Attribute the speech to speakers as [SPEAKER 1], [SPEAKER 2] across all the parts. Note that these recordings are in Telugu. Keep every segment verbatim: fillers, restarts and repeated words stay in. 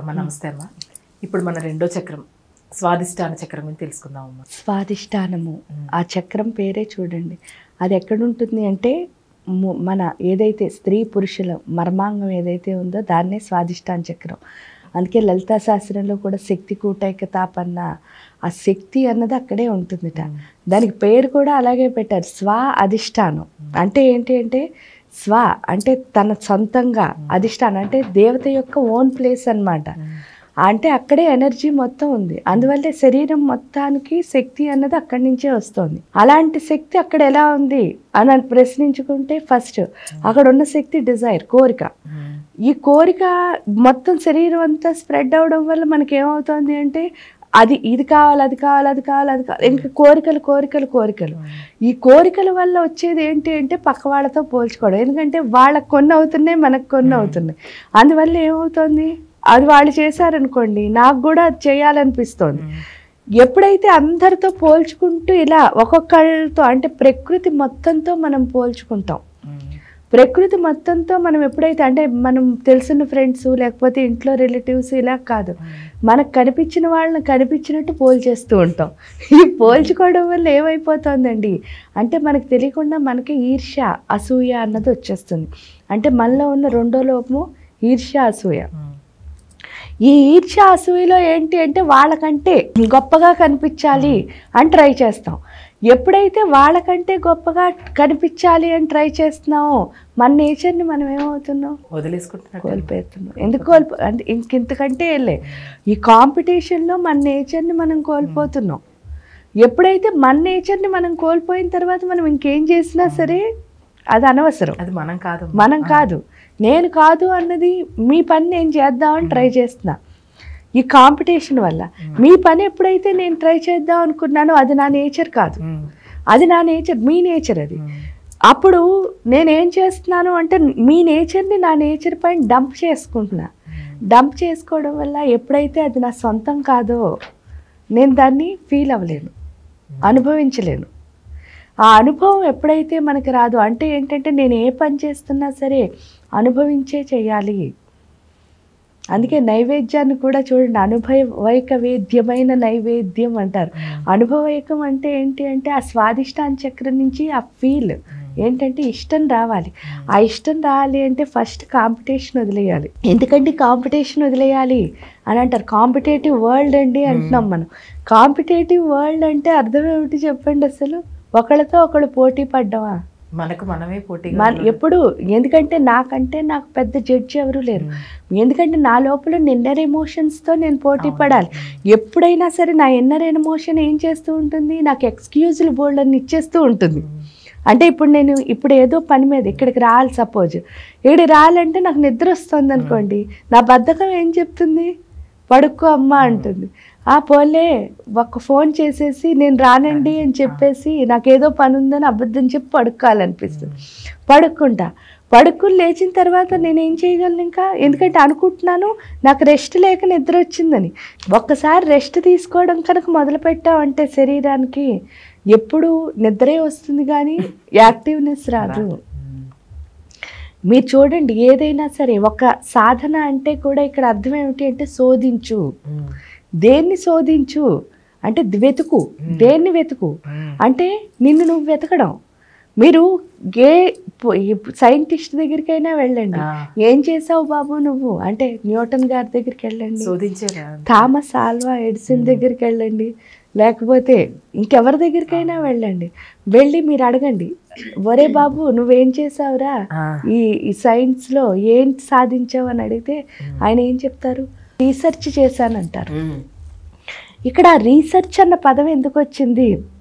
[SPEAKER 1] అమ్మ నమస్తే అమ్మ. ఇప్పుడు మన రెండో చక్రం స్వాదిష్టాన చక్రం గురించి తెలుసుకుందాం అమ్మ.
[SPEAKER 2] స్వాదిష్టానము ఆ చక్రం పేరే చూడండి, అది ఎక్కడుంటుంది అంటే మన ఏదైతే స్త్రీ పురుషుల మర్మాంగం ఏదైతే ఉందో దాన్నే స్వాదిష్టాన చక్రం. అందుకే లలితా శాస్త్రంలో కూడా శక్తి కూటైక తాపన్న ఆ శక్తి అన్నది అక్కడే ఉంటుందిట. దానికి పేరు కూడా అలాగే పెట్టారు, స్వ అధిష్టానం. అంటే ఏంటి అంటే స్వ అంటే తన సొంతంగా, అధిష్టానం అంటే దేవత యొక్క ఓన్ ప్లేస్ అన్నమాట. అంటే అక్కడే ఎనర్జీ మొత్తం ఉంది. అందువల్లే శరీరం మొత్తానికి శక్తి అన్నది అక్కడి నుంచే వస్తుంది. అలాంటి శక్తి అక్కడ ఎలా ఉంది అని ప్రశ్నించుకుంటే ఫస్ట్ అక్కడ ఉన్న శక్తి డిజైర్, కోరిక. ఈ కోరిక మొత్తం శరీరం అంతా స్ప్రెడ్ అవడం వల్ల మనకి ఏమవుతుంది అంటే అది ఇది కావాలి, అది కావాలి, అది కావాలి, అది కావాలి, ఇంకా కోరికలు కోరికలు కోరికలు. ఈ కోరికల వల్ల వచ్చేది ఏంటి అంటే పక్క వాళ్ళతో పోల్చుకోవడం. ఎందుకంటే వాళ్ళకి కొన్ని అవుతున్నాయి, మనకు కొన్ని అవుతున్నాయి. అందువల్ల ఏమవుతుంది, అది వాళ్ళు చేశారనుకోండి నాకు కూడా అది చేయాలనిపిస్తుంది. ఎప్పుడైతే అందరితో పోల్చుకుంటూ ఇలా ఒక్కొక్కళ్ళతో అంటే ప్రకృతి మొత్తంతో మనం పోల్చుకుంటాం. ప్రకృతి మొత్తంతో మనం ఎప్పుడైతే అంటే మనం తెలిసిన ఫ్రెండ్స్ లేకపోతే ఇంట్లో రిలేటివ్స్ ఇలా కాదు, మనకు కనిపించిన వాళ్ళని కనిపించినట్టు పోల్చేస్తూ ఉంటాం. ఈ పోల్చుకోవడం వల్ల ఏమైపోతుందండి అంటే మనకు తెలియకుండా మనకి ఈర్ష్య అసూయ అన్నది వచ్చేస్తుంది. అంటే మనలో ఉన్న రెండో లోపము ఈర్ష్య అసూయ. ఈ ఈర్ష్య అసూయలో ఏంటి అంటే వాళ్ళకంటే గొప్పగా కనిపించాలి అని ట్రై చేస్తాం. ఎప్పుడైతే వాళ్ళకంటే గొప్పగా కనిపించాలి అని ట్రై చేస్తున్నామో మన నేచర్ని మనం ఏమవుతున్నాం,
[SPEAKER 1] వదిలేసుకుంటున్నాం,
[SPEAKER 2] కోల్పోతున్నాం. ఎందుకు కోల్పో అంటే ఇంకింతకంటే వెళ్ళే ఈ కాంపిటీషన్లో మన నేచర్ని మనం కోల్పోతున్నాం. ఎప్పుడైతే మన నేచర్ని మనం కోల్పోయిన తర్వాత మనం ఇంకేం చేసినా సరే అది అనవసరం,
[SPEAKER 1] అది మనం కాదు
[SPEAKER 2] మనం కాదు నేను కాదు అన్నది మీ పని నేను చేద్దామని ట్రై చేస్తున్నా. ఈ కాంపిటీషన్ వల్ల మీ పని ఎప్పుడైతే నేను ట్రై చేద్దాం అనుకున్నానో అది నా నేచర్ కాదు, అది నా నేచర్, మీ నేచర్ అది. అప్పుడు నేనేం చేస్తున్నాను అంటే మీ నేచర్ని నా నేచర్ పైన డంప్ చేసుకుంటున్నా. డంప్ చేసుకోవడం వల్ల ఎప్పుడైతే అది నా సొంతం కాదో నేను దాన్ని ఫీల్ అవ్వలేను, అనుభవించలేను. ఆ అనుభవం ఎప్పుడైతే మనకి రాదు అంటే ఏంటంటే నేను ఏ పని చేస్తున్నా సరే అనుభవించే చేయాలి. అందుకే నైవేద్యాన్ని కూడా చూడండి, అనుభవైక వేద్యమైన నైవేద్యం అంటారు. అనుభవైకం అంటే ఏంటి అంటే ఆ స్వాదిష్టాన చక్రం నుంచి ఆ ఫీల్ ఏంటంటే ఇష్టం రావాలి. ఆ ఇష్టం రావాలి అంటే ఫస్ట్ కాంపిటీషన్ వదిలేయాలి. ఎందుకంటే కాంపిటీషన్ వదిలేయాలి అని అంటారు. కాంపిటేటివ్ వరల్డ్ అండి అంటున్నాం మనం. కాంపిటేటివ్ వరల్డ్ అంటే అర్థం ఏమిటి చెప్పండి అసలు? ఒకళ్ళతో ఒకళ్ళు పోటీ పడ్డమా,
[SPEAKER 1] మనకు మనమే పోటీ
[SPEAKER 2] మన ఎప్పుడు. ఎందుకంటే నాకంటే నాకు పెద్ద జడ్జి ఎవరు లేరు. ఎందుకంటే నా లోపల ఇన్నర్ ఎమోషన్స్తో నేను పోటీ పడాలి. ఎప్పుడైనా సరే నా ఇన్నర్ ఎమోషన్ ఏం చేస్తూ ఉంటుంది, నాకు ఎక్స్క్యూజులు బోల్డ్ అని ఇచ్చేస్తూ ఉంటుంది. అంటే ఇప్పుడు నేను ఇప్పుడు ఏదో పని మీద ఇక్కడికి రావాలి, సపోజ్ ఇక్కడికి రావాలంటే నాకు నిద్ర వస్తుంది అనుకోండి, నా బద్ధకం ఏం చెప్తుంది, పడుకో అమ్మ అంటుంది. ఆ పోలే ఒక ఫోన్ చేసేసి నేను రానండి అని చెప్పేసి నాకేదో పని ఉందని అబద్ధం చెప్పి పడుకోవాలనిపిస్తుంది. పడుకుంటా, పడుకుని లేచిన తర్వాత నేనేం చేయగలను ఇంకా, ఎందుకంటే అనుకుంటున్నాను నాకు రెస్ట్ లేక నిద్ర వచ్చిందని. ఒక్కసారి రెస్ట్ తీసుకోవడం కనుక మొదలుపెట్టామంటే శరీరానికి ఎప్పుడు నిద్రే వస్తుంది కానీ యాక్టివ్నెస్ రాదు. మీరు చూడండి ఏదైనా సరే ఒక సాధన అంటే కూడా ఇక్కడ అర్థం ఏమిటి అంటే శోధించు. దేన్ని శోధించు అంటే వెతుకు, దేన్ని వెతుకు అంటే నిన్ను నువ్వు వెతకడం. మీరు ఏ సైంటిస్ట్ దగ్గరికైనా వెళ్ళండి, ఏం చేసావు బాబు నువ్వు అంటే న్యూటన్ గారి దగ్గరికి వెళ్ళండి, థామస్ ఆల్వా ఎడిసన్ దగ్గరికి వెళ్ళండి, లేకపోతే ఇంకెవరి దగ్గరికైనా వెళ్ళండి. వెళ్ళి మీరు అడగండి, ఒరే బాబు నువ్వేం చేసావురా ఈ ఈ సైన్స్లో ఏం సాధించావు అని అడిగితే ఆయన ఏం చెప్తారు, రీసెర్చ్ చేశానంటారు. ఇక్కడ రీసెర్చ్ అన్న పదం ఎందుకు వచ్చింది?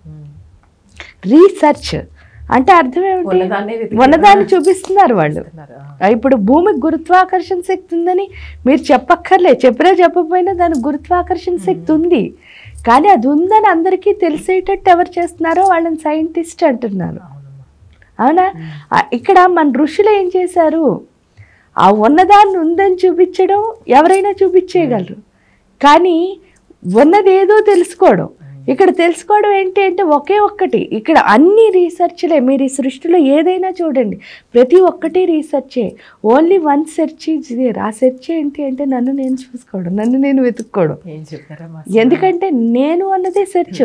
[SPEAKER 2] రీసెర్చ్ అంటే అర్థం ఏమిటి, ఉన్నదాన్ని చూపిస్తున్నారు వాళ్ళు. ఇప్పుడు భూమికి గురుత్వాకర్షణ శక్తి ఉందని మీరు చెప్పక్కర్లే, చెప్పినా చెప్పకపోయినా దానికి గురుత్వాకర్షణ శక్తి ఉంది. కానీ అది ఉందని అందరికీ తెలిసేటట్టు ఎవరు చేస్తున్నారో వాళ్ళని సైంటిస్ట్ అంటున్నారు. అవునా? ఇక్కడ మన ఋషులు ఏం చేశారు, ఆ ఉన్నదాన్ని ఉందని చూపించడం ఎవరైనా చూపించేయగలరు, కానీ ఉన్నది ఏదో తెలుసుకోవడం ఇక్కడ తెలుసుకోవడం ఏంటి అంటే ఒకే ఒక్కటి, ఇక్కడ అన్ని రీసెర్చ్లే. మీరు ఈ సృష్టిలో ఏదైనా చూడండి, ప్రతి ఒక్కటి రీసెర్చే. Only one search is there. ఆ సెర్చ్ ఏంటి అంటే నన్ను నేను చూసుకోవడం, నన్ను నేను వెతుక్కోవడం. ఎందుకంటే నేను అన్నదే సెర్చ్.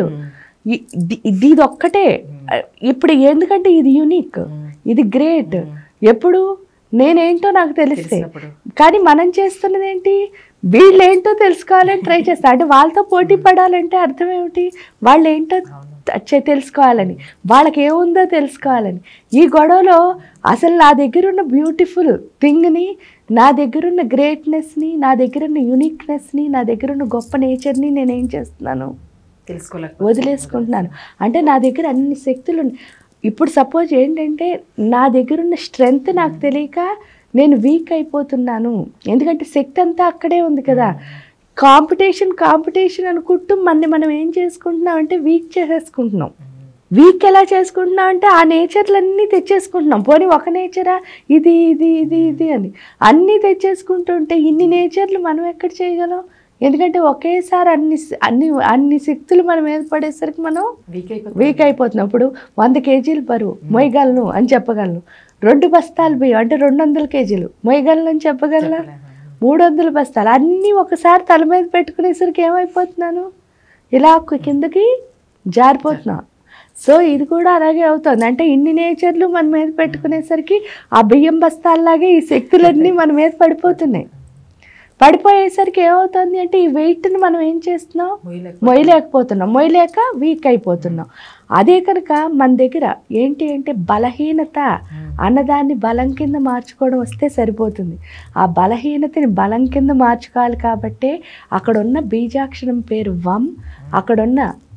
[SPEAKER 2] ఇది ఒక్కటే. ఇప్పుడు ఎందుకంటే ఇది యూనిక్, ఇది గ్రేట్. ఎప్పుడు నేనేంటో నాకు తెలిస్తే. కానీ మనం చేస్తున్నది ఏంటి, వీళ్ళు ఏంటో తెలుసుకోవాలని ట్రై చేస్తా. అంటే వాళ్ళతో పోటీ పడాలంటే అర్థం ఏమిటి, వాళ్ళు ఏంటో తెలుసుకోవాలని, వాళ్ళకి ఏముందో తెలుసుకోవాలని. ఈ గొడవలో అసలు నా దగ్గర ఉన్న బ్యూటిఫుల్ థింగ్ని, నా దగ్గర ఉన్న గ్రేట్నెస్ని, నా దగ్గర ఉన్న యూనిక్నెస్ని, నా దగ్గర ఉన్న గొప్ప నేచర్ని నేనేం చేస్తున్నాను,
[SPEAKER 1] తెలుసుకోలేక
[SPEAKER 2] వదిలేసుకుంటున్నాను. అంటే నా దగ్గర అన్ని శక్తులు ఉన్నాయి. ఇప్పుడు సపోజ్ ఏంటంటే నా దగ్గర ఉన్న స్ట్రెంగ్త్ నాకు తెలియక నేను వీక్ అయిపోతున్నాను. ఎందుకంటే శక్తి అంతా అక్కడే ఉంది కదా. కాంపిటీషన్ కాంపిటీషన్ అనుకుంటూ మనని మనం ఏం చేసుకుంటున్నాం అంటే వీక్ చేసేసుకుంటున్నాం. వీక్ ఎలా చేసుకుంటున్నాం అంటే ఆ నేచర్లన్నీ తెచ్చేసుకుంటున్నాం. పోనీ ఒక నేచరా, ఇది ఇది ఇది ఇది అని అన్నీ తెచ్చేసుకుంటుంటే ఇన్ని నేచర్లు మనం ఎక్కడ చేయగలం? ఎందుకంటే ఒకేసారి అన్ని అన్ని అన్ని శక్తులు మనం మీద పడేసరికి మనం వీక్ అయిపోతున్నాం. ఇప్పుడు వంద కేజీలు బరువు మొయ్యగలను అని చెప్పగలను. రెండు బస్తాలు బియ్యం అంటే రెండు వందల కేజీలు మొయ్యగలను అని చెప్పగలనా? మూడు వందల బస్తాలు అన్నీ ఒకసారి తల మీద పెట్టుకునేసరికి ఏమైపోతున్నాను, ఇలా కిందకి జారిపోతున్నాం. సో ఇది కూడా అలాగే అవుతుంది. అంటే ఇన్ని నేచర్లు మన మీద పెట్టుకునేసరికి ఆ బియ్యం బస్తాల్లాగే ఈ శక్తులన్నీ మన మీద పడిపోతున్నాయి. పడిపోయేసరికి ఏమవుతుంది అంటే ఈ వెయిట్ని మనం ఏం చేస్తున్నాం, మొయ్యలేకపోతున్నాం. మొయ్యలేక వీక్ అయిపోతున్నాం. అదే కనుక మన దగ్గర ఏంటి అంటే బలహీనత అన్నదాన్ని బలం కింద మార్చుకోవడం వస్తే సరిపోతుంది. ఆ బలహీనతని బలం కింద మార్చుకోవాలి. కాబట్టే అక్కడున్న బీజాక్షరం పేరు వం, అక్కడున్న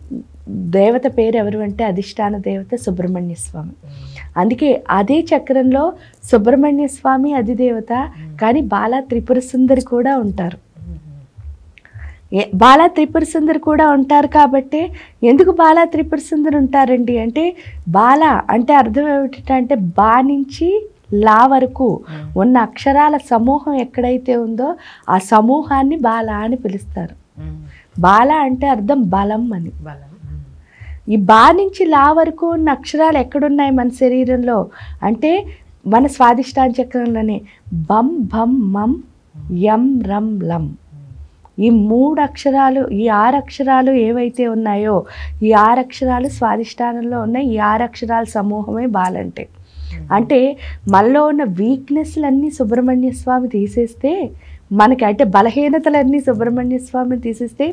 [SPEAKER 2] దేవత పేరు ఎవరు అంటే అధిష్టాన దేవత సుబ్రహ్మణ్య స్వామి. అందుకే అదే చక్రంలో సుబ్రహ్మణ్య స్వామి అధిదేవత, కానీ బాలా త్రిపుర సుందరి కూడా ఉంటారు. బాలా త్రిపుర సుందరి కూడా ఉంటారు. కాబట్టి ఎందుకు బాలా త్రిపుర సుందరి ఉంటారండి అంటే, బాలా అంటే అర్థం ఏమిటంటే బా నుంచి లా వరకు ఉన్న అక్షరాల సమూహం ఎక్కడైతే ఉందో ఆ సమూహాన్ని బాలా అని పిలుస్తారు. బాలా అంటే అర్థం బలం అని. ఈ బా నుంచి లా వరకు ఉన్న అక్షరాలు ఎక్కడున్నాయి మన శరీరంలో అంటే మన స్వాదిష్టాన చక్రంలోనే. బం భం మం యం రం లం. ఈ మూడు అక్షరాలు, ఈ ఆరు అక్షరాలు ఏవైతే ఉన్నాయో ఈ ఆరు అక్షరాలు స్వాదిష్టానంలో ఉన్నాయి. ఈ ఆరు అక్షరాల సమూహమే బాలంటే. అంటే మనలో ఉన్న వీక్నెస్లన్నీ సుబ్రహ్మణ్య స్వామి తీసేస్తే మనకి, అంటే బలహీనతలన్నీ సుబ్రహ్మణ్య స్వామిని తీసేస్తే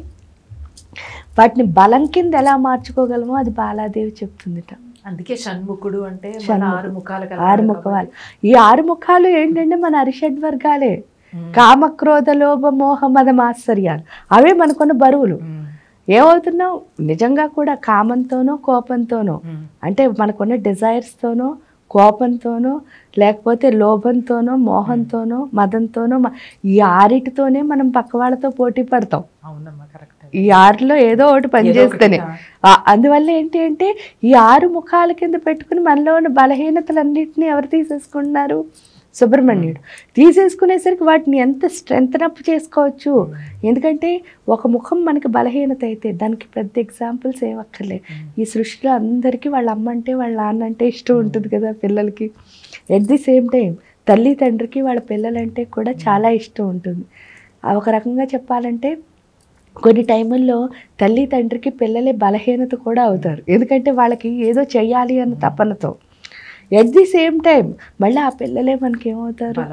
[SPEAKER 2] వాటిని బలం కింద ఎలా మార్చుకోగలమో అది బాలాదేవి చెప్తుందిట.
[SPEAKER 1] అందుకే షణ్ముఖుడు అంటే ఆరు ముఖాలు.
[SPEAKER 2] ఆరు ముఖాలు. ఈ ఆరు ముఖాలు ఏంటంటే మన అరిషడ్ వర్గాలే. కామ క్రోధ లోభ మోహ మద మాత్సర్యాలు అవే మనకున్న బరువులు. ఏమవుతున్నావు నిజంగా కూడా కామంతోనో కోపంతోనో, అంటే మనకున్న డిజైర్స్తోనో కోపంతోనో లేకపోతే లోభంతోనో మోహంతోనో మదంతోనో ఈ ఆరిటితోనే మనం పక్క వాళ్ళతో పోటీ పడతాం.
[SPEAKER 1] అవునమ్మా, కరెక్ట్.
[SPEAKER 2] ఈ ఆరులో ఏదో ఒకటి పనిచేస్తేనే. అందువల్ల ఏంటి అంటే ఈ ఆరు ముఖాల కింద పెట్టుకుని మనలో ఉన్న బలహీనతలన్నింటినీ ఎవరు తీసేసుకుంటున్నారు, సుబ్రహ్మణ్యుడు. తీసేసుకునేసరికి వాటిని ఎంత స్ట్రెంగ్త్ అప్ చేసుకోవచ్చు. ఎందుకంటే ఒక ముఖం మనకి బలహీనత అయితే దానికి పెద్ద ఎగ్జాంపుల్స్ ఏమక్కర్లే. ఈ సృష్టిలో అందరికీ వాళ్ళ అమ్మ అంటే వాళ్ళ నాన్న అంటే ఇష్టం ఉంటుంది కదా పిల్లలకి. ఎట్ ది సేమ్ టైం తల్లి తండ్రికి వాళ్ళ పిల్లలంటే కూడా చాలా ఇష్టం ఉంటుంది. ఒక రకంగా చెప్పాలంటే కొన్ని టైముల్లో తల్లి తండ్రికి పిల్లలే బలహీనత కూడా అవుతారు. ఎందుకంటే వాళ్ళకి ఏదో చెయ్యాలి అన్న తపనతో. ఎట్ ది సేమ్ టైం మళ్ళీ ఆ పిల్లలే మనకి ఏమవుతారు,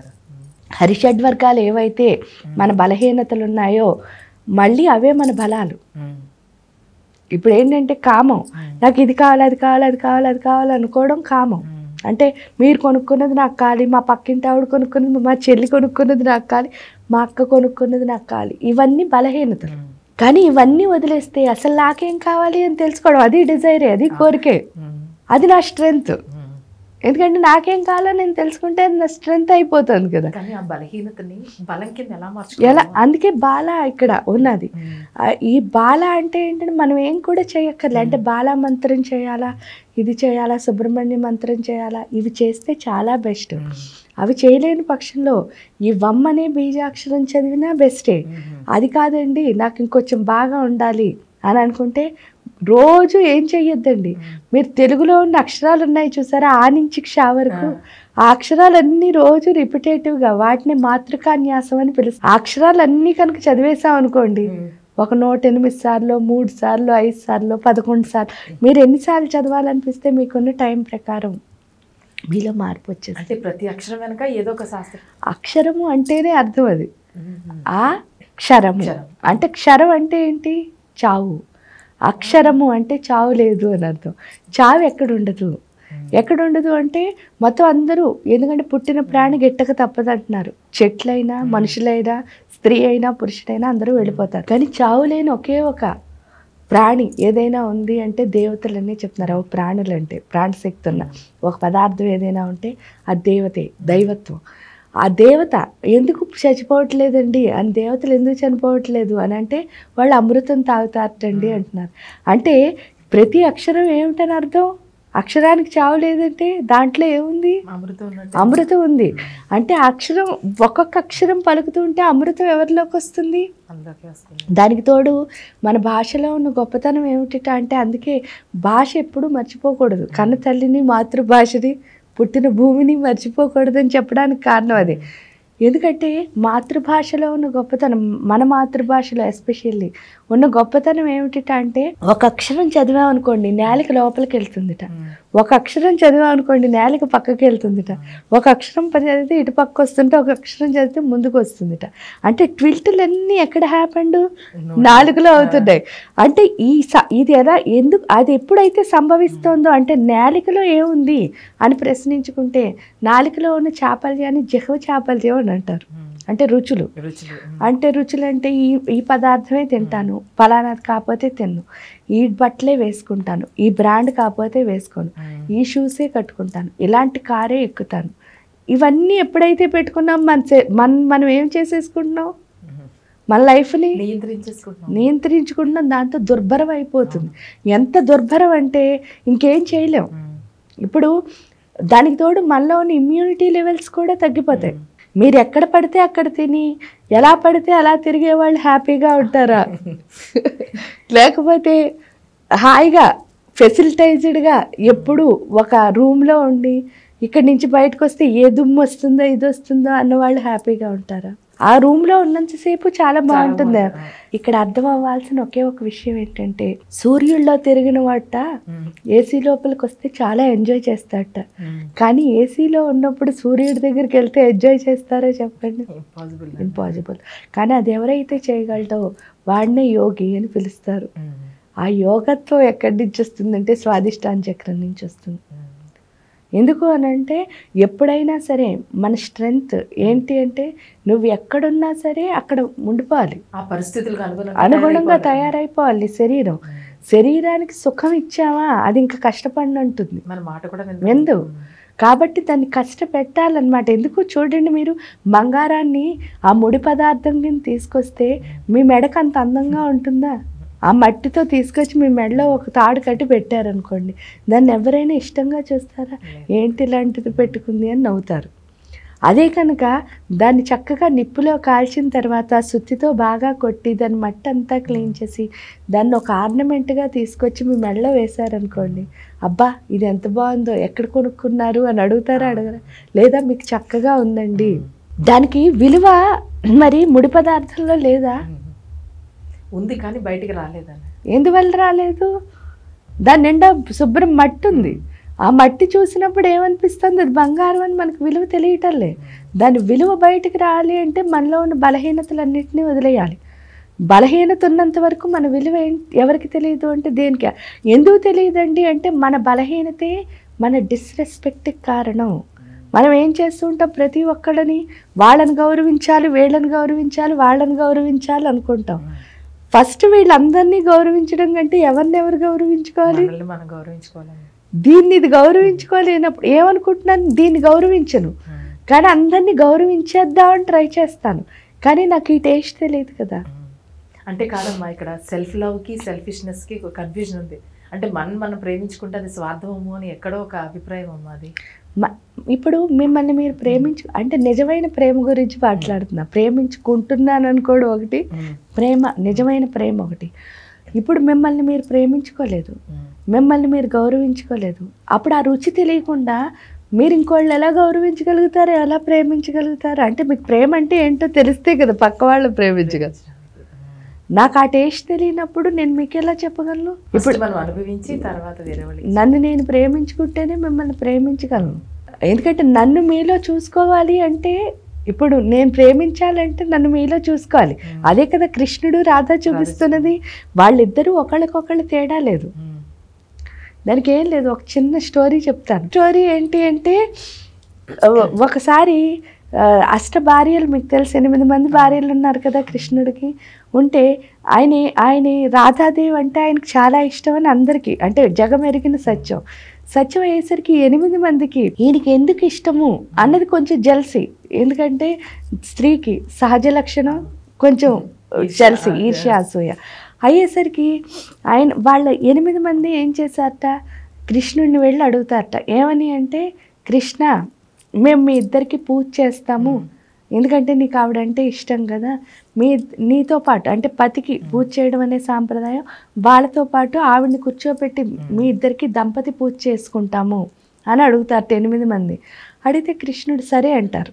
[SPEAKER 2] హరిషడ్ వర్గాలు ఏవైతే మన బలహీనతలు ఉన్నాయో మళ్ళీ అవే మన బలాలు. ఇప్పుడు ఏంటంటే కామం, నాకు ఇది కావాలి అది కావాలి అది కావాలి అది కావాలి అనుకోవడం కామం. అంటే మీరు కొనుక్కున్నది నాకు కావాలి, మా పక్కింటి ఆవిడ కొనుక్కున్నది, మా చెల్లి కొనుక్కున్నది నాకు కావాలి, మా అక్క కొనుక్కున్నది నాకు కావాలి. ఇవన్నీ బలహీనతలు. కానీ ఇవన్నీ వదిలేస్తే అసలు నాకేం కావాలి అని తెలుసుకోవడం, అది డిజైరే, అది కోరికే, అది నా స్ట్రెంగ్త్. ఎందుకంటే నాకేం కావాలో నేను తెలుసుకుంటే అది నా స్ట్రెంగ్త్ అయిపోతుంది కదా.
[SPEAKER 1] బలహీనతని బలం కింద ఎలా
[SPEAKER 2] ఎలా అందుకే బాల ఇక్కడ ఉన్నది. ఈ బాల అంటే ఏంటంటే మనం ఏం కూడా చేయక్కర్లే. అంటే బాల మంత్రం చేయాలా, ఇది చేయాలా, సుబ్రహ్మణ్య మంత్రం చేయాలా, ఇవి చేస్తే చాలా బెస్ట్. అవి చేయలేని పక్షంలో ఈ వమ్ అనే బీజాక్షరం చదివినా బెస్టే. అది కాదండి నాకు ఇంకొంచెం బాగా ఉండాలి అని అనుకుంటే రోజు ఏం చెయ్యొద్దండి. మీరు తెలుగులో ఉన్న అక్షరాలు ఉన్నాయి చూసారా, ఆ నుంచి క్ష వరకు, ఆ అక్షరాలన్నీ రోజు రిపిటేటివ్గా వాటిని మాతృకాన్యాసం అని పిలుస్తారు. ఆ అక్షరాలన్నీ కనుక చదివేసాం అనుకోండి, ఒక నూట ఎనిమిది సార్లు, మూడు సార్లు, ఐదు సార్లు, పదకొండు సార్లు, మీరు ఎన్నిసార్లు చదవాలనిపిస్తే మీకున్న టైం ప్రకారం మీలో మార్పు వచ్చేది.
[SPEAKER 1] అంటే ప్రతి అక్షరం వెనక ఏదో ఒక శాస్త్రం.
[SPEAKER 2] అక్షరము అంటేనే అర్థం అది. ఆ క్షరము అంటే, క్షరం అంటే ఏంటి? చావు. అక్షరము అంటే చావు లేదు అని అర్థం. చావు ఎక్కడుండదు. ఎక్కడుండదు అంటే మొత్తం అందరూ, ఎందుకంటే పుట్టిన ప్రాణి గిట్టక తప్పదు అంటున్నారు. చెట్లైనా, మనుషులైనా, స్త్రీ అయినా, పురుషుడైనా అందరూ వెళ్ళిపోతారు. కానీ చావు లేని ఒకే ఒక ప్రాణి ఏదైనా ఉంది అంటే దేవతలన్నీ చెప్తున్నారు. అవి ప్రాణులు అంటే ప్రాణశక్తి ఉన్న ఒక పదార్థం ఏదైనా ఉంటే అది దేవతే, దైవత్వం. ఆ దేవత ఎందుకు చచ్చిపోవట్లేదండి అని, దేవతలు ఎందుకు చనిపోవట్లేదు అని అంటే వాళ్ళు అమృతం తాగుతారటండి అంటున్నారు. అంటే ప్రతి అక్షరం ఏమిటని అర్థం? అక్షరానికి చావు లేదంటే దాంట్లో ఏముంది? అమృతం ఉంది. అంటే అక్షరం, ఒక్కొక్క అక్షరం పలుకుతుంటే అమృతం ఎవరిలోకి వస్తుంది? దానికి తోడు మన భాషలో ఉన్న గొప్పతనం ఏమిటి అంటే, అందుకే భాష ఎప్పుడు మర్చిపోకూడదు. కన్న తల్లిని, మాతృభాషని, పుట్టిన భూమిని మర్చిపోకూడదని చెప్పడానికి కారణం అది. ఎందుకంటే మాతృభాషలో ఉన్న గొప్పతనం, మన మాతృభాషలో ఎస్పెషల్లీ ఉన్న గొప్పతనం ఏమిటి అంటే, ఒక అక్షరం చదివామనుకోండి నేలకి లోపలికి వెళ్తుందిట, ఒక అక్షరం చదివామనుకోండి నేలకి పక్కకి వెళ్తుందిట, ఒక అక్షరం చదివితే ఇటు పక్క వస్తుంటే, ఒక అక్షరం చదివితే ముందుకు వస్తుందిట. అంటే ట్విల్టులన్నీ ఎక్కడ హ్యాపెండ్? నాలుగులో అవుతున్నాయి. అంటే ఈ ఇది ఎలా, ఎందుకు, అది ఎప్పుడైతే సంభవిస్తోందో అంటే నాలికలో ఏముంది అని ప్రశ్నించుకుంటే, నాలికలో ఉన్న చాపల్యాన్ని జిహ్వ చాపల్యం అని అంటారు. అంటే రుచులు. అంటే రుచులు అంటే ఈ ఈ పదార్థమే తింటాను, ఫలానాది కాకపోతే తిన్ను, ఈ బట్టలే వేసుకుంటాను, ఈ బ్రాండ్ కాకపోతే వేసుకోను, ఈ షూసే కట్టుకుంటాను, ఇలాంటి కారే ఎక్కుతాను. ఇవన్నీ ఎప్పుడైతే పెట్టుకున్నాం మన మన మనం ఏం చేసేసుకుంటున్నాం? మన లైఫ్ని నియంత్రించుకుంటున్నాం. దాంతో దుర్భరం అయిపోతుంది. ఎంత దుర్భరం అంటే ఇంకేం చేయలేం. ఇప్పుడు దానికి తోడు మనలో ఉన్న ఇమ్యూనిటీ లెవెల్స్ కూడా తగ్గిపోతాయి. మీరు ఎక్కడ పడితే అక్కడ తిని, ఎలా పడితే అలా తిరిగే వాళ్ళు హ్యాపీగా ఉంటారా? లేకపోతే హాయిగా ఫెసిలిటైజ్డ్గా ఎప్పుడు ఒక రూమ్లో ఉండి ఇక్కడి నుంచి బయటకు వస్తే ఏ దుమ్ము వస్తుందో ఇది వస్తుందో అన్న వాళ్ళు హ్యాపీగా ఉంటారా? ఆ రూమ్లో ఉన్నంతసేపు చాలా బాగుంటుంది. ఇక్కడ అర్థం అవ్వాల్సిన ఒకే ఒక విషయం ఏంటంటే, సూర్యుల్లో తిరిగిన వాట ఏసీ లోపలికి వస్తే చాలా ఎంజాయ్ చేస్తాడట. కానీ ఏసీలో ఉన్నప్పుడు సూర్యుడి దగ్గరికి వెళ్తే ఎంజాయ్ చేస్తారో చెప్పండి? ఇంపాసిబుల్. కానీ అది ఎవరైతే చేయగలటో వాడినే యోగి అని పిలుస్తారు. ఆ యోగత్వం ఎక్కడి నుంచి వస్తుందంటే స్వాదిష్టాన చక్రం నుంచి వస్తుంది. ఎందుకు అని అంటే, ఎప్పుడైనా సరే మన స్ట్రెంగ్త్ ఏంటి అంటే, నువ్వు ఎక్కడున్నా సరే అక్కడ ఉండిపోవాలి, ఆ పరిస్థితులకు అనుగుణంగా తయారైపోవాలి. శరీరం శరీరానికి సుఖం ఇచ్చావా అది ఇంకా కష్టపడినంటుంది మన మాట కూడా ఎందుకు. కాబట్టి దాన్ని కష్టపెట్టాలన్నమాట. ఎందుకు చూడండి, మీరు బంగారాన్ని ఆ ముడి పదార్థం కింద తీసుకొస్తే మీ మెడకు అంత అందంగా ఉంటుందా? ఆ మట్టితో తీసుకొచ్చి మీ మెడలో ఒక తాడు కట్టి పెట్టారనుకోండి, దాన్ని ఎవరైనా ఇష్టంగా చూస్తారా? ఏంటి ఇలాంటిది పెట్టుకుంది అని నవ్వుతారు. అదే కనుక దాన్ని చక్కగా నిప్పులో కాల్చిన తర్వాత సుత్తితో బాగా కొట్టి దాన్ని మట్టి అంతా క్లీన్ చేసి దాన్ని ఒక ఆర్నమెంట్గా తీసుకొచ్చి మీ మెడలో వేశారనుకోండి, అబ్బా ఇది ఎంత బాగుందో, ఎక్కడ కొనుక్కున్నారు అని అడుగుతారా? అడగరా? లేదా మీకు చక్కగా ఉందండి. దానికి విలువ మరి ముడి పదార్థంలో లేదా? ఉంది, కానీ బయటికి రాలేదని. ఎందువల్ల రాలేదు? దాని నిండా శుభ్రం మట్టి ఉంది. ఆ మట్టి చూసినప్పుడు ఏమనిపిస్తుంది? అది బంగారం అని మనకు విలువ తెలియటంలే. దాని విలువ బయటికి రావాలి అంటే మనలో ఉన్న బలహీనతలన్నింటినీ వదిలేయాలి. బలహీనత ఉన్నంత వరకు మన విలువ ఎవరికి తెలియదు అంటే దేనికి? ఎందుకు తెలియదండి అంటే, మన బలహీనతే మన డిస్రెస్పెక్ట్కి కారణం. మనం ఏం చేస్తూ ఉంటాం? ప్రతి ఒక్కళ్ళని వాళ్ళని గౌరవించాలి, వీళ్ళని గౌరవించాలి, వాళ్ళని గౌరవించాలి అనుకుంటాం. ఫస్ట్ వీళ్ళందరినీ గౌరవించడం కంటే ఎవరిని ఎవరు గౌరవించుకోవాలి? మనం గౌరవించుకోవాలి. దీన్ని ఇది గౌరవించుకోలేనప్పుడు ఏమనుకుంటున్నాను? దీన్ని గౌరవించను, కానీ అందరినీ గౌరవించేద్దామని ట్రై చేస్తాను. కానీ నాకు ఈ టేస్ట్ తెలియదు కదా. అంటే కాదమ్మా, ఇక్కడ సెల్ఫ్ లవ్కి సెల్ఫిష్నెస్కి కన్ఫ్యూజన్ ఉంది. అంటే మనం మనం ప్రేమించుకుంటే అది స్వార్థమము అని ఎక్కడో ఒక అభిప్రాయం అమ్మా. అది ఇప్పుడు మిమ్మల్ని మీరు ప్రేమించు అంటే నిజమైన ప్రేమ గురించి మాట్లాడుతున్నా. ప్రేమించుకుంటున్నాను అనుకోవడం ఒకటి, ప్రేమ నిజమైన ప్రేమ ఒకటి. ఇప్పుడు మిమ్మల్ని మీరు ప్రేమించుకోలేదు, మిమ్మల్ని మీరు గౌరవించుకోలేదు. అప్పుడు ఆ రుచి తెలియకుండా మీరు ఇంకోళ్ళు ఎలా గౌరవించగలుగుతారు, ఎలా ప్రేమించగలుగుతారు? అంటే మీకు ప్రేమ అంటే ఏంటో తెలిస్తే కదా పక్క వాళ్ళు ప్రేమించగలరు. నాకు ఆ టేస్ట్ తెలియనప్పుడు నేను మీకు ఎలా చెప్పగలను?
[SPEAKER 1] ఇప్పుడు మనం అనుభవించి తర్వాత వేరే వాళ్ళకి
[SPEAKER 2] నన్ను నేను ప్రేమించుకుంటేనే మిమ్మల్ని ప్రేమించగలను. ఎందుకంటే నన్ను మీలో చూసుకోవాలి అంటే, ఇప్పుడు నేను ప్రేమించాలంటే నన్ను మీలో చూసుకోవాలి. అదే కదా కృష్ణుడు రాధ చూపిస్తున్నది. వాళ్ళిద్దరూ ఒకళ్ళకొకళ్ళు తేడా లేదు, దానికి ఏం లేదు. ఒక చిన్న స్టోరీ చెప్తాను. స్టోరీ ఏంటి అంటే, ఒకసారి అష్ట భార్యలు, మీకు తెలుసు ఎనిమిది మంది భార్యలు ఉన్నారు కదా కృష్ణుడికి. ఉంటే ఆయన ఆయన రాధాదేవి అంటే ఆయనకు చాలా ఇష్టం అని అందరికీ, అంటే జగమెరిగిన సత్యం. సత్యం అయ్యేసరికి ఎనిమిది మందికి ఈయనకి ఎందుకు ఇష్టము అన్నది కొంచెం జెల్సీ. ఎందుకంటే స్త్రీకి సహజ లక్షణం కొంచెం జెల్సీ, ఈర్ష్య, అసూయ అయ్యేసరికి ఆయన వాళ్ళ ఎనిమిది మంది ఏం చేశారట, కృష్ణుడిని వెళ్ళి అడుగుతారట. ఏమని అంటే, కృష్ణ మేము మీ ఇద్దరికి పూజ చేస్తాము, ఎందుకంటే నీకు ఆవిడంటే ఇష్టం కదా, మీ నీతో పాటు అంటే పతికి పూజ చేయడం అనే సాంప్రదాయం, వాళ్ళతో పాటు ఆవిడని కూర్చోబెట్టి మీ ఇద్దరికి దంపతి పూజ చేసుకుంటాము అని అడుగుతారట ఎనిమిది మంది. అడిగితే కృష్ణుడు సరే అంటారు.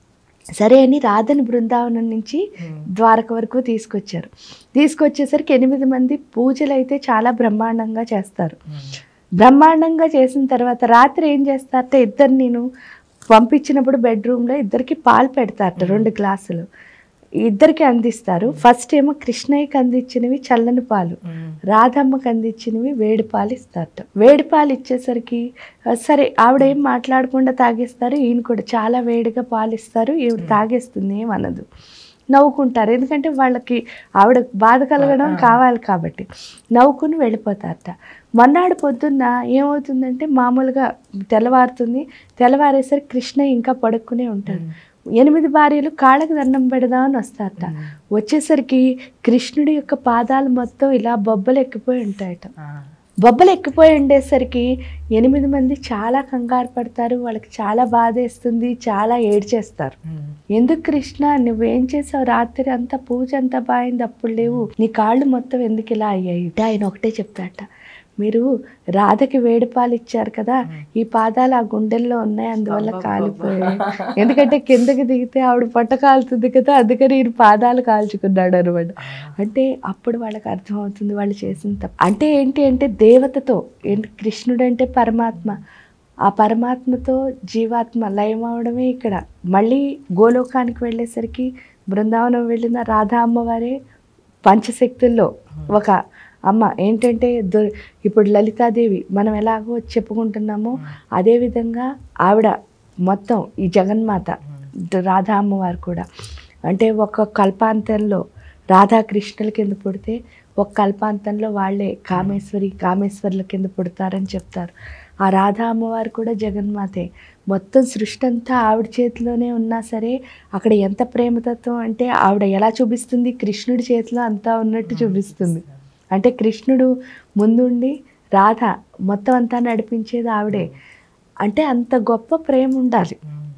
[SPEAKER 2] సరే అని రాధని బృందావనం నుంచి ద్వారక వరకు తీసుకొచ్చారు. తీసుకొచ్చేసరికి ఎనిమిది మంది పూజలు అయితే చాలా బ్రహ్మాండంగా చేస్తారు. బ్రహ్మాండంగా చేసిన తర్వాత రాత్రి ఏం చేస్తారట, ఇద్దరు నేను పంపించినప్పుడు బెడ్రూమ్లో ఇద్దరికి పాలు పెడతారట, రెండు గ్లాసులు ఇద్దరికి అందిస్తారు. ఫస్ట్ ఏమో కృష్ణయ్యకి అందించినవి చల్లని పాలు, రాధమ్మకి అందించినవి వేడి పాలు ఇస్తారట. వేడి పాలు ఇచ్చేసరికి సరే ఆవిడ ఏం మాట్లాడకుండా తాగేస్తారు, ఈయన కూడా చాలా వేడిగా పాలు ఇస్తారు, ఈవిడ తాగేస్తుంది ఏమనదు, నవ్వుకుంటారు. ఎందుకంటే వాళ్ళకి ఆవిడ బాధ కలగడం కావాలి కాబట్టి నవ్వుకుని వెళ్ళిపోతారట. మొన్నాడు పొద్దున్న ఏమవుతుందంటే, మామూలుగా తెల్లవారుతుంది. తెల్లవారేసరికి కృష్ణ ఇంకా పడుకునే ఉంటాడు. ఎనిమిది భార్యలు కాళ్ళకు దండం పెడదామని వస్తారట. వచ్చేసరికి కృష్ణుడి యొక్క పాదాలు మొత్తం ఇలా బొబ్బలు ఎక్కిపోయి ఉంటాయట. బొబ్బలు ఎక్కిపోయి ఉండేసరికి ఎనిమిది మంది చాలా కంగారు పడతారు, వాళ్ళకి చాలా బాధ వేస్తుంది, చాలా ఏడ్చేస్తారు. ఎందుకు కృష్ణ నువ్వేం చేసావు, రాత్రి అంతా పూజ అంతా బాయింది, అప్పుడు లేవు, నీ కాళ్ళు మొత్తం ఎందుకు ఇలా అయ్యాయి? ఆయన ఒకటే చెప్తాట, మీరు రాధకి వేడి పాలు ఇచ్చారు కదా, ఈ పాదాలు ఆ గుండెల్లో ఉన్నాయి, అందువల్ల కాలిపోయాయి. ఎందుకంటే కిందకి దిగితే ఆవిడ పొట్ట కాలుతుంది కదా, అందుకని ఈయన పాదాలు కాల్చుకున్నాడు అనమాట. అంటే అప్పుడు వాళ్ళకి అర్థమవుతుంది వాళ్ళు చేసిన తప్పు. అంటే ఏంటి అంటే దేవతతో, ఏంటి కృష్ణుడు అంటే పరమాత్మ, ఆ పరమాత్మతో జీవాత్మ లయం అవడమే ఇక్కడ. మళ్ళీ గోలోకానికి వెళ్ళేసరికి బృందావనం వెళ్ళిన రాధా అమ్మవారే పంచశక్తుల్లో ఒక అమ్మ. ఏంటంటే దొ ఇప్పుడు లలితాదేవి మనం ఎలాగో చెప్పుకుంటున్నామో అదేవిధంగా ఆవిడ మొత్తం ఈ జగన్మాత రాధా అమ్మవారు కూడా. అంటే ఒక కల్పాంతంలో రాధాకృష్ణుల కింద పుడితే ఒక కల్పాంతంలో వాళ్ళే కామేశ్వరి కామేశ్వరుల కింద పుడతారని చెప్తారు. ఆ రాధా అమ్మవారు కూడా జగన్మాతే. మొత్తం సృష్టి అంతా ఆవిడ చేతిలోనే ఉన్నా సరే అక్కడ ఎంత ప్రేమతత్వం అంటే ఆవిడ ఎలా చూపిస్తుంది, కృష్ణుడి చేతిలో అంతా ఉన్నట్టు చూపిస్తుంది. అంటే కృష్ణుడు ముందుండి రాధ మొత్తం అంతా నడిపించేది ఆవిడే. అంటే అంత గొప్ప ప్రేమ ఉండాలి.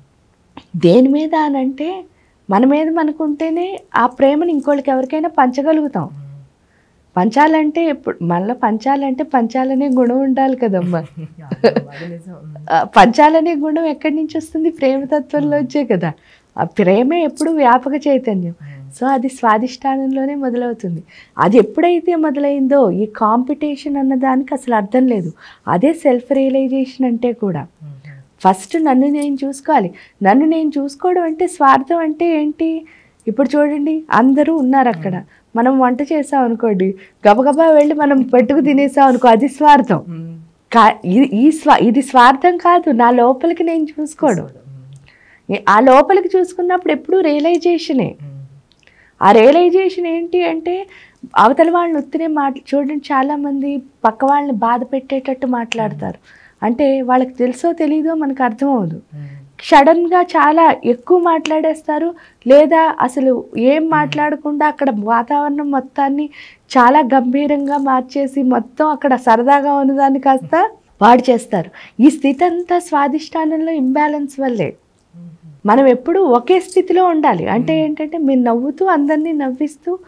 [SPEAKER 2] దేని మీద అనంటే మన మీద మనకుంటేనే ఆ ప్రేమను ఇంకోళ్ళకి ఎవరికైనా పంచగలుగుతాం. పంచాలంటే ఇప్పుడు మళ్ళీ పంచాలంటే పంచాలనే గుణం ఉండాలి కదమ్మా. పంచాలనే గుణం ఎక్కడి నుంచి వస్తుంది, ప్రేమతత్వంలో వచ్చే కదా. ఆ ప్రేమే ఎప్పుడు వ్యాపక చైతన్యం. సో అది స్వాధిష్టానంలోనే మొదలవుతుంది. అది ఎప్పుడైతే మొదలైందో ఈ కాంపిటీషన్ అన్న దానికి అసలు అర్థం లేదు. అదే సెల్ఫ్ రియలైజేషన్ అంటే కూడా. ఫస్ట్ నన్ను నేను చూసుకోవాలి. నన్ను నేను చూసుకోవడం అంటే స్వార్థం అంటే ఏంటి? ఇప్పుడు చూడండి, అందరూ ఉన్నారు అక్కడ, మనం వంట చేసాం అనుకోండి, గబగబా వెళ్ళి మనం పెట్టుకు తినేసాం అనుకో, అది స్వార్థం. కా ఇది ఈ స్వా ఇది స్వార్థం కాదు, నా లోపలికి నేను చూసుకోవడం. ఆ లోపలికి చూసుకున్నప్పుడు ఎప్పుడు రియలైజేషనే. ఆ రియలైజేషన్ ఏంటి అంటే అవతల వాళ్ళని ఉత్తినే మాట్లా చూడండి, చాలామంది పక్క వాళ్ళని బాధ పెట్టేటట్టు మాట్లాడతారు. అంటే వాళ్ళకి తెలుసో తెలీదో మనకు అర్థమవుదు. సడన్గా చాలా ఎక్కువ మాట్లాడేస్తారు, లేదా అసలు ఏం మాట్లాడకుండా అక్కడ వాతావరణం మొత్తాన్ని చాలా గంభీరంగా మార్చేసి మొత్తం అక్కడ సరదాగా ఉన్నదాన్ని కాస్త వాడు చేస్తారు. ఈ స్థితి అంతా స్వాధిష్టానంలో ఇంబ్యాలెన్స్ వల్లే. మనం ఎప్పుడు ఒకే స్థితిలో ఉండాలి. అంటే ఏంటంటే మీరు నవ్వుతూ అందరినీ నవ్విస్తూ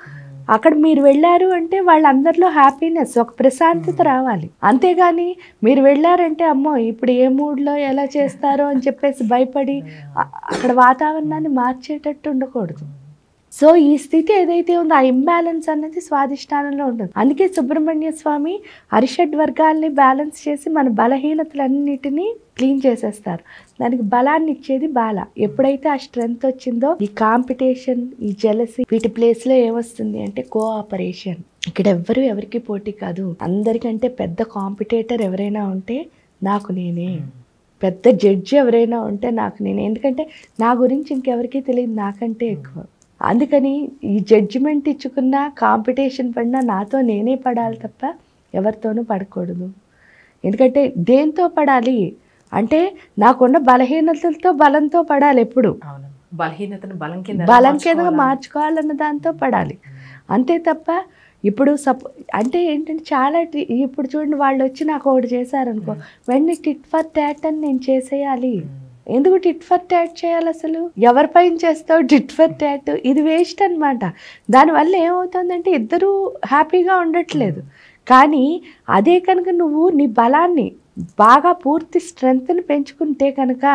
[SPEAKER 2] అక్కడ మీరు వెళ్ళారు అంటే వాళ్ళందరిలో హ్యాపీనెస్, ఒక ప్రశాంతత రావాలి. అంతేగాని మీరు వెళ్ళారంటే అమ్మో ఇప్పుడు ఏ మూడ్లో ఎలా చేస్తారో అని చెప్పేసి భయపడి అక్కడ వాతావరణాన్ని మార్చేటట్టు ఉండకూడదు. సో ఈ స్థితి ఏదైతే ఉందో ఆ ఇంబ్యాలెన్స్ అనేది స్వాధిష్టానంలో ఉంటుంది. అందుకే సుబ్రహ్మణ్య స్వామి అరిషడ్ వర్గాల్ని బ్యాలెన్స్ చేసి మన బలహీనతలన్నిటినీ క్లీన్ చేసేస్తారు. దానికి బలాన్ని ఇచ్చేది బాల. ఎప్పుడైతే ఆ స్ట్రెంగ్త్ వచ్చిందో ఈ కాంపిటీషన్, ఈ జెలసీ వీటి ప్లేస్లో ఏమొస్తుంది అంటే కోఆపరేషన్. ఇక్కడ ఎవ్వరు ఎవరికి పోటీ కాదు. అందరికంటే పెద్ద కాంపిటేటర్ ఎవరైనా ఉంటే నాకు నేనే, పెద్ద జడ్జి ఎవరైనా ఉంటే నాకు నేనే. ఎందుకంటే నా గురించి ఇంకెవరికి తెలియదు నాకంటే ఎక్కువ. అందుకని ఈ జడ్జిమెంట్ ఇచ్చుకున్న కాంపిటీషన్ పడినా నాతో నేనే పడాలి తప్ప ఎవరితోనూ పడకూడదు. ఎందుకంటే దేంతో పడాలి అంటే నాకున్న బలహీనతలతో బలంతో పడాలి. ఎప్పుడు
[SPEAKER 1] బలహీనతను బలం కింద
[SPEAKER 2] బలం కింద మార్చుకోవాలన్న దాంతో పడాలి. అంతే తప్ప ఇప్పుడు సపో అంటే ఏంటంటే చాలా ఇప్పుడు చూడండి వాళ్ళు వచ్చి నాకు ఒకటి చేశారనుకో, వెంటనే టిట్ ఫర్ టాట్ అని నేను చేసేయాలి. ఎందుకు టిట్ ఫర్ టాట్ చేయాలి? అసలు ఎవరిపైన చేస్తావు టిట్ ఫర్ టాట్? ఇది వేస్ట్ అనమాట. దానివల్ల ఏమవుతుందంటే ఇద్దరూ హ్యాపీగా ఉండట్లేదు. కానీ అదే కనుక నువ్వు నీ బలాన్ని బాగా పూర్తి స్ట్రెంగ్త్ని పెంచుకుంటే కనుక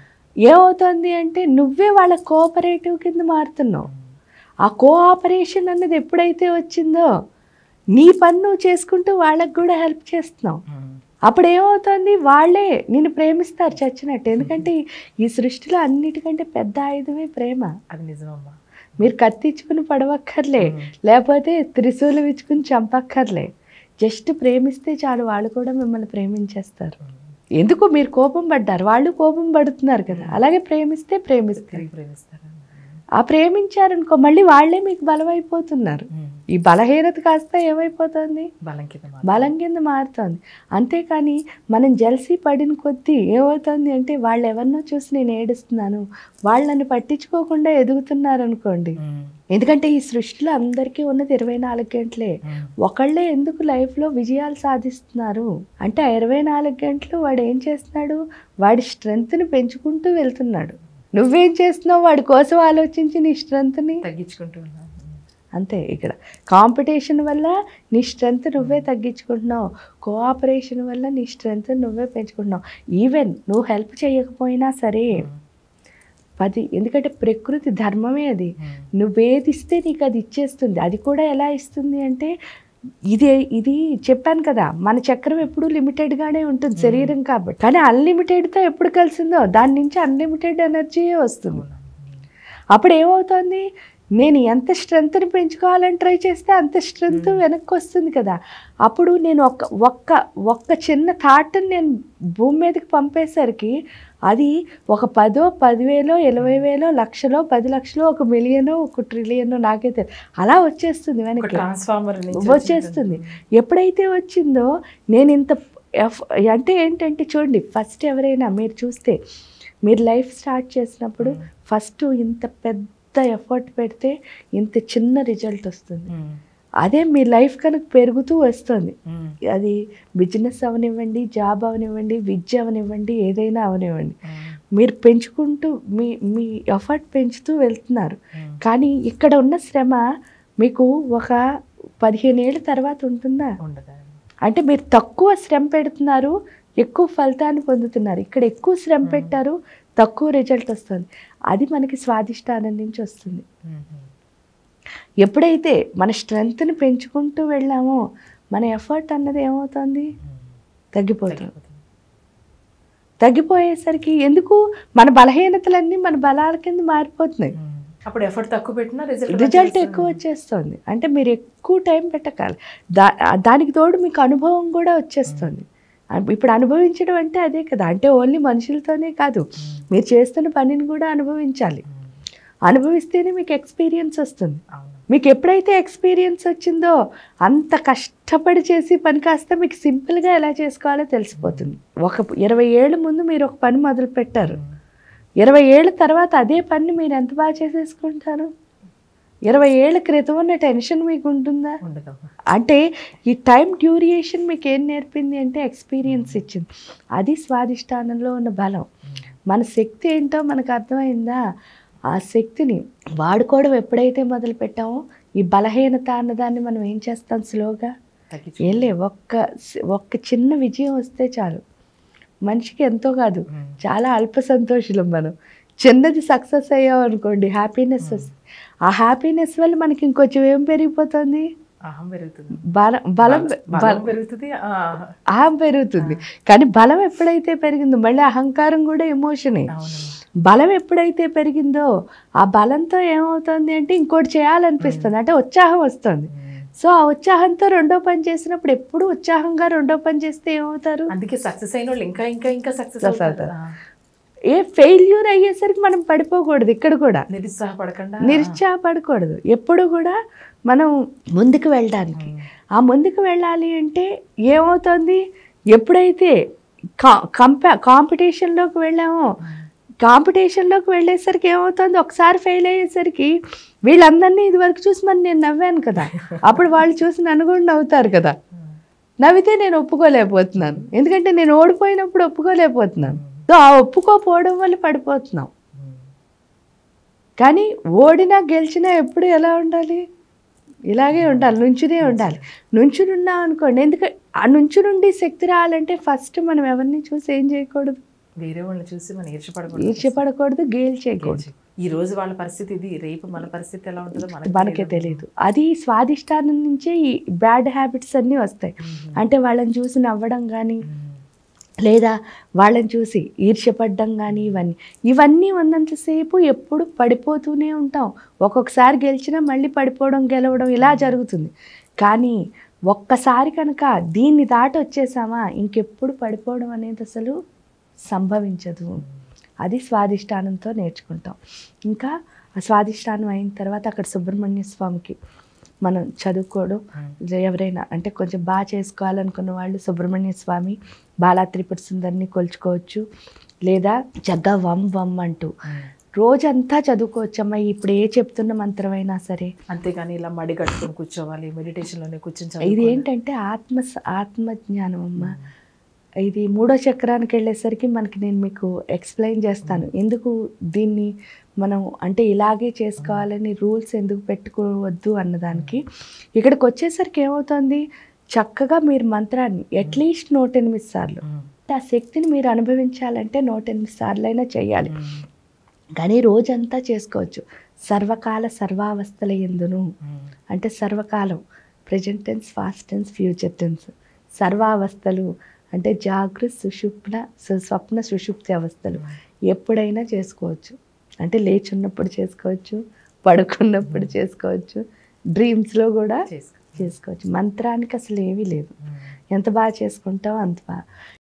[SPEAKER 2] ఏమవుతుంది అంటే నువ్వే వాళ్ళ కోఆపరేటివ్ కింద మారుతున్నావు. ఆ కోఆపరేషన్ అన్నది ఎప్పుడైతే వచ్చిందో నీ పని నువ్వు చేసుకుంటూ వాళ్ళకు కూడా హెల్ప్ చేస్తున్నావు. అప్పుడు ఏమవుతుంది, వాళ్ళే నిన్ను ప్రేమిస్తారు చచ్చినట్టు. ఎందుకంటే ఈ సృష్టిలో అన్నిటికంటే పెద్ద ఆయుధమే ప్రేమ.
[SPEAKER 1] అది నిజమమ్మా.
[SPEAKER 2] మీరు కత్తిచ్చుకుని పడవక్కర్లే, లేకపోతే త్రిశూలం ఇచ్చుకుని చంపక్కర్లే. జస్ట్ ప్రేమిస్తే చాలు, వాళ్ళు కూడా మిమ్మల్ని ప్రేమించేస్తారు. ఎందుకు మీరు కోపం పడ్డారు, వాళ్ళు కోపం పడుతున్నారు కదా. అలాగే ప్రేమిస్తే ప్రేమిస్తారు
[SPEAKER 1] ప్రేమిస్తారు
[SPEAKER 2] ఆ ప్రేమించారనుకో మళ్ళీ వాళ్ళే మీకు బలమైపోతున్నారు. ఈ బలహీనత కాస్త ఏమైపోతుంది,
[SPEAKER 1] బలం కింద
[SPEAKER 2] బలం కింద మారుతుంది. అంతేకాని మనం జెలసీ పడిన కొద్దీ ఏమవుతుంది అంటే వాళ్ళు ఎవరినో చూసి నేను ఏడుస్తున్నాను, వాళ్ళని పట్టించుకోకుండా ఎదుగుతున్నారు అనుకోండి. ఎందుకంటే ఈ సృష్టిలో అందరికీ ఉన్నది ఇరవై నాలుగు గంటలే. ఒకళ్ళే ఎందుకు లైఫ్లో విజయాలు సాధిస్తున్నారు అంటే ఆ ఇరవై నాలుగు గంటలు వాడు ఏం చేస్తున్నాడు, వాడి స్ట్రెంగ్త్ని పెంచుకుంటూ వెళ్తున్నాడు. నువ్వేం చేస్తున్నావు, వాడి కోసం ఆలోచించి నీ స్ట్రెంగ్త్ని
[SPEAKER 1] తగ్గించుకుంటూ ఉన్నావు.
[SPEAKER 2] అంతే. ఇక్కడ కాంపిటీషన్ వల్ల నీ స్ట్రెంగ్త్ నువ్వే తగ్గించుకుంటున్నావు, కోఆపరేషన్ వల్ల నీ స్ట్రెంగ్త్ నువ్వే పెంచుకుంటున్నావు. ఈవెన్ నువ్వు హెల్ప్ చేయకపోయినా సరే పది, ఎందుకంటే ప్రకృతి ధర్మమే అది. నువ్వేది ఇస్తే నీకు అది ఇచ్చేస్తుంది. అది కూడా ఎలా ఇస్తుంది అంటే ఇది ఇది చెప్పాను కదా, మన చక్రం ఎప్పుడు లిమిటెడ్గానే ఉంటుంది శరీరం కాబట్టి. కానీ అన్లిమిటెడ్తో ఎప్పుడు కలిసిందో దాని నుంచి అన్లిమిటెడ్ ఎనర్జీ వస్తుంది. అప్పుడు ఏమవుతుంది, నేను ఎంత స్ట్రెంగ్త్ని పెంచుకోవాలని ట్రై చేస్తే అంత స్ట్రెంగ్త్ వెనక్కి వస్తుంది కదా. అప్పుడు నేను ఒక్క ఒక్క ఒక్క చిన్న థాట్ని నేను భూమి మీదకి పంపేసరికి అది ఒక పదో పదివేలో ఇరవై వేలో లక్షలో పది లక్షలో ఒక మిలియనో ఒక ట్రిలియనో నాకే తెలియదు, అలా వచ్చేస్తుంది వెనక్కి,
[SPEAKER 1] ట్రాన్స్ఫార్మర్
[SPEAKER 2] వచ్చేస్తుంది. ఎప్పుడైతే వచ్చిందో నేను ఇంత ఎఫ్ అంటే ఏంటంటే చూడండి, ఫస్ట్ ఎవరైనా మీరు చూస్తే మీరు లైఫ్ స్టార్ట్ చేసినప్పుడు ఫస్ట్ ఇంత పెద్ద ఎఫర్ట్ పెడితే ఇంత చిన్న రిజల్ట్ వస్తుంది. అదే మీ లైఫ్ కనుక పెరుగుతూ వస్తుంది, అది బిజినెస్ అవనివ్వండి, జాబ్ అవనివ్వండి, విద్య అవనివ్వండి, ఏదైనా అవనివ్వండి, మీరు పెంచుకుంటూ మీ మీ ఎఫర్ట్ పెంచుతూ వెళ్తున్నారు. కానీ ఇక్కడ ఉన్న శ్రమ మీకు ఒక పదిహేను ఏళ్ళ తర్వాత ఉంటుందా? అంటే మీరు తక్కువ శ్రమ పెడుతున్నారు, ఎక్కువ ఫలితాన్ని పొందుతున్నారు. ఇక్కడ ఎక్కువ శ్రమ పెట్టారు, తక్కువ రిజల్ట్ వస్తుంది. అది మనకి స్వాదిష్టానం నుంచి వస్తుంది. ఎప్పుడైతే మన స్ట్రెంగ్త్ని పెంచుకుంటూ వెళ్ళామో మన ఎఫర్ట్ అన్నది ఏమవుతుంది, తగ్గిపోతుంది. తగ్గిపోయేసరికి ఎందుకు మన బలహీనతలన్నీ మన బలాల కింద మారిపోతున్నాయి.
[SPEAKER 1] అప్పుడు ఎఫర్ట్ తక్కువ పెట్టినా
[SPEAKER 2] రిజల్ట్ ఎక్కువ వచ్చేస్తుంది. అంటే మీరు ఎక్కువ టైం పెట్టకాలి, దా దానికి తోడు మీకు అనుభవం కూడా వచ్చేస్తుంది. ఇప్పుడు అనుభవించడం అంటే అదే కదా, అంటే ఓన్లీ మనుషులతోనే కాదు, మీరు చేస్తున్న పనిని కూడా అనుభవించాలి. అనుభవిస్తేనే మీకు ఎక్స్పీరియన్స్ వస్తుంది. మీకు ఎప్పుడైతే ఎక్స్పీరియన్స్ వచ్చిందో అంత కష్టపడి చేసి పని కాస్త మీకు సింపుల్గా ఎలా చేసుకోవాలో తెలిసిపోతుంది. ఒక ఇరవై ఏళ్ళ ముందు మీరు ఒక పని మొదలు పెట్టారు, ఇరవై ఏళ్ళ తర్వాత అదే పని మీరు ఎంత బాగా చేసేసుకుంటారు? ఇరవై ఏళ్ళ క్రితం ఉన్న టెన్షన్ మీకు ఉంటుందా? అంటే ఈ టైం డ్యూరియేషన్ మీకు ఏం నేర్పింది అంటే ఎక్స్పీరియన్స్ ఇచ్చింది. అది స్వాదిష్టానంలో ఉన్న బలం. మన శక్తి ఏంటో మనకు అర్థమైందా? ఆ శక్తిని వాడుకోవడం ఎప్పుడైతే మొదలు పెట్టామో ఈ బలహీనత అన్నదాన్ని మనం ఏం చేస్తాం స్లోగా ఏం లే ఒక్క ఒక్క చిన్న విజయం వస్తే చాలు మనిషికి ఎంతో కాదు చాలా అల్ప సంతోషులం మనం చిన్నది సక్సెస్ అయ్యాం అనుకోండి హ్యాపీనెస్ వస్తుంది ఆ హ్యాపీనెస్ వల్ల మనకి ఇంకొంచెం ఏం పెరిగిపోతుంది బలం బలం
[SPEAKER 1] పెరుగుతుంది
[SPEAKER 2] అహం పెరుగుతుంది కానీ బలం ఎప్పుడైతే పెరిగిందో మళ్ళీ అహంకారం కూడా ఎమోషనే బలం ఎప్పుడైతే పెరిగిందో ఆ బలంతో ఏమవుతుంది అంటే ఇంకోటి చేయాలనిపిస్తుంది అంటే ఉత్సాహం వస్తుంది సో ఆ ఉత్సాహంతో రెండో పని చేసినప్పుడు ఎప్పుడు ఉత్సాహంగా రెండో పని చేస్తే ఏమవుతారు
[SPEAKER 1] అందుకే సక్సెస్ అయిన వాళ్ళు ఇంకా ఇంకా ఇంకా సక్సెస్ అవుతారు
[SPEAKER 2] ఏ ఫెయిల్యూర్ అయ్యేసరికి మనం పడిపోకూడదు ఇక్కడ కూడా
[SPEAKER 1] నిరుత్సాహపడకుండా
[SPEAKER 2] నిరుత్సాహపడకూడదు ఎప్పుడు కూడా మనం ముందుకు వెళ్ళడానికి ఆ ముందుకు వెళ్ళాలి అంటే ఏమవుతుంది ఎప్పుడైతే కా కంపా కాంపిటీషన్లోకి వెళ్ళామో కాంపిటీషన్లోకి వెళ్ళేసరికి ఏమవుతుంది ఒకసారి ఫెయిల్ అయ్యేసరికి వీళ్ళందరినీ ఇది వరకు చూసి మరి నేను నవ్వాను కదా అప్పుడు వాళ్ళు చూసి నన్ను కూడా నవ్వుతారు కదా నవ్వితే నేను ఒప్పుకోలేకపోతున్నాను ఎందుకంటే నేను ఓడిపోయినప్పుడు ఒప్పుకోలేకపోతున్నాను సో ఆ ఒప్పుకోపోవడం వల్ల పడిపోతున్నాం కానీ ఓడినా గెలిచినా ఎప్పుడు ఎలా ఉండాలి ఇలాగే ఉండాలి నుంచునే ఉండాలి నుంచునున్నాం అనుకోండి ఎందుకంటే ఆ నుంచు నుండి శక్తి రావాలంటే ఫస్ట్ మనం ఎవరిని చూసి ఏం చేయకూడదు
[SPEAKER 1] వేరే వాళ్ళని చూసి మనం ఈర్ష్యపడకూడదు
[SPEAKER 2] ఈర్ష్యపడకూడదు గేల్ చేయకూడదు
[SPEAKER 1] ఈ రోజు వాళ్ళ పరిస్థితి ఇది రేపు మన పరిస్థితి ఎలా ఉంటుందో
[SPEAKER 2] మనకే తెలియదు అది స్వాదిష్టానం నుంచే ఈ బ్యాడ్ హ్యాబిట్స్ అన్నీ వస్తాయి అంటే వాళ్ళని చూసి నవ్వడం కానీ లేదా వాళ్ళని చూసి ఈర్ష్యపడ్డం కానీ ఇవన్నీ ఇవన్నీ ఉన్నంతసేపు ఎప్పుడు పడిపోతూనే ఉంటాం ఒక్కొక్కసారి గెలిచినా మళ్ళీ పడిపోవడం గెలవడం ఇలా జరుగుతుంది కానీ ఒక్కసారి కనుక దీన్ని దాటి వచ్చేసామా ఇంకెప్పుడు పడిపోవడం అనేది అసలు సంభవించదు అది స్వాదిష్టానంతో నేర్చుకుంటాం ఇంకా ఆ స్వాదిష్టానం అయిన తర్వాత అక్కడ సుబ్రహ్మణ్య స్వామికి మనం చదువుకోవడం ఎవరైనా అంటే కొంచెం బాగా చేసుకోవాలనుకున్న వాళ్ళు సుబ్రహ్మణ్య స్వామి బాలా త్రిపుర సుందరిని కొలుచుకోవచ్చు లేదా చక్కగా వమ్ వమ్ అంటూ రోజంతా చదువుకోవచ్చమ్మా ఇప్పుడు ఏ చెప్తున్న మంత్రమైనా సరే
[SPEAKER 1] అంతేగాని ఇలా మడి కట్టుకొని కూర్చోవాలి మెడిటేషన్లోనే కూర్చొని
[SPEAKER 2] ఇది ఏంటంటే ఆత్మ ఆత్మజ్ఞానం అమ్మ ఇది మూడో చక్రానికి వెళ్ళేసరికి మనకి నేను మీకు ఎక్స్ప్లెయిన్ చేస్తాను ఎందుకు దీన్ని మనం అంటే ఇలాగే చేసుకోవాలని రూల్స్ ఎందుకు పెట్టుకోవద్దు అన్నదానికి ఇక్కడికి వచ్చేసరికి ఏమవుతుంది చక్కగా మీరు మంత్రాన్ని అట్లీస్ట్ నూట ఎనిమిది సార్లు ఆ శక్తిని మీరు అనుభవించాలంటే నూట ఎనిమిది సార్లు అయినా చేయాలి కానీ రోజంతా చేసుకోవచ్చు సర్వకాల సర్వావస్థల ఎందును అంటే సర్వకాలం present tense past tense future tense సర్వావస్థలు అంటే జాగృత్ సుషుప్న స్వప్న సుషుప్తి అవస్థలు ఎప్పుడైనా చేసుకోవచ్చు అంటే లేచున్నప్పుడు చేసుకోవచ్చు పడుకున్నప్పుడు చేసుకోవచ్చు డ్రీమ్స్లో కూడా చేసుకోవచ్చు మంత్రానికి అసలు ఏమీ లేదు ఎంత బాగా చేసుకుంటావో అంత బాగా